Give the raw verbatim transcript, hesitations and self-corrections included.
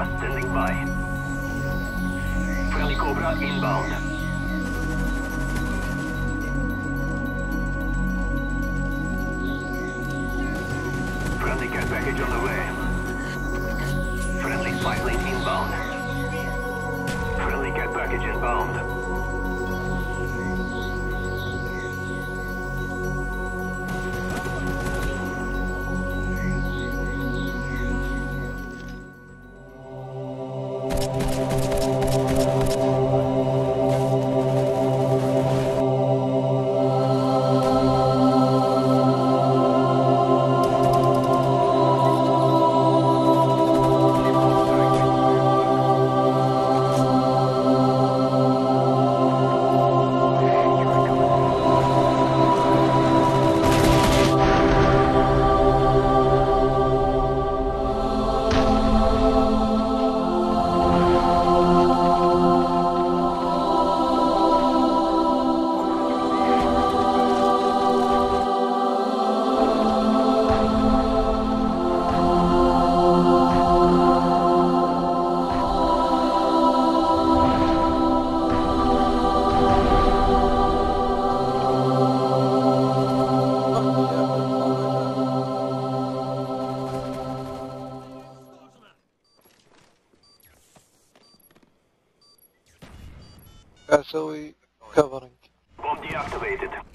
Cobra standing by. Friendly Cobra inbound. Friendly care package on the way. Friendly spy plane inbound. Friendly care package inbound. اسوي كفرنج. Bomb deactivated.